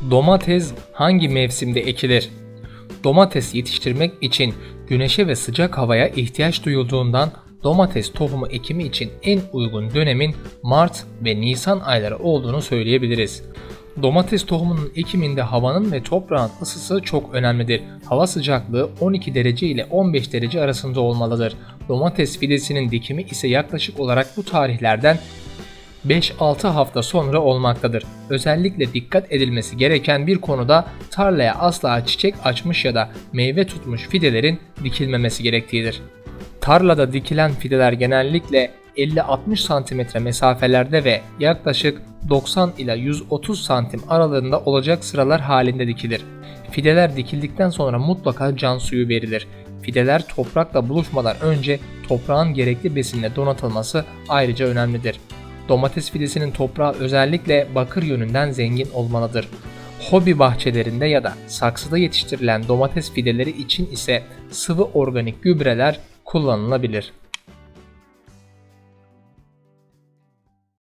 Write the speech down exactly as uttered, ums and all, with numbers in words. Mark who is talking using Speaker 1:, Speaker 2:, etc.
Speaker 1: Domates hangi mevsimde ekilir? Domates yetiştirmek için güneşe ve sıcak havaya ihtiyaç duyulduğundan domates tohumu ekimi için en uygun dönemin Mart ve Nisan ayları olduğunu söyleyebiliriz. Domates tohumunun ekiminde havanın ve toprağın ısısı çok önemlidir. Hava sıcaklığı on iki derece ile on beş derece arasında olmalıdır. Domates fidesinin dikimi ise yaklaşık olarak bu tarihlerden beş altı hafta sonra olmaktadır. Özellikle dikkat edilmesi gereken bir konuda tarlaya asla çiçek açmış ya da meyve tutmuş fidelerin dikilmemesi gerektiğidir. Tarlada dikilen fideler genellikle elli altmış santimetre mesafelerde ve yaklaşık doksan ila yüz otuz santim aralığında olacak sıralar halinde dikilir. Fideler dikildikten sonra mutlaka can suyu verilir. Fideler toprakla buluşmadan önce toprağın gerekli besinle donatılması ayrıca önemlidir. Domates fidesinin toprağı özellikle bakır yönünden zengin olmalıdır. Hobi bahçelerinde ya da saksıda yetiştirilen domates fideleri için ise sıvı organik gübreler kullanılabilir.